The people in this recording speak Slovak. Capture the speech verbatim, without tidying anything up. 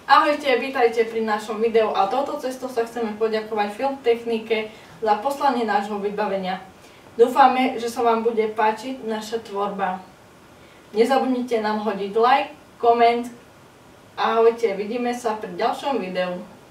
Ahojte, vítajte pri našom videu a touto cestou sa chceme poďakovať Filmtechnike za poslanie nášho vybavenia. Dúfame, že sa vám bude páčiť naša tvorba. Nezabudnite nám hodiť like, koment. Ahojte, vidíme sa pri ďalšom videu.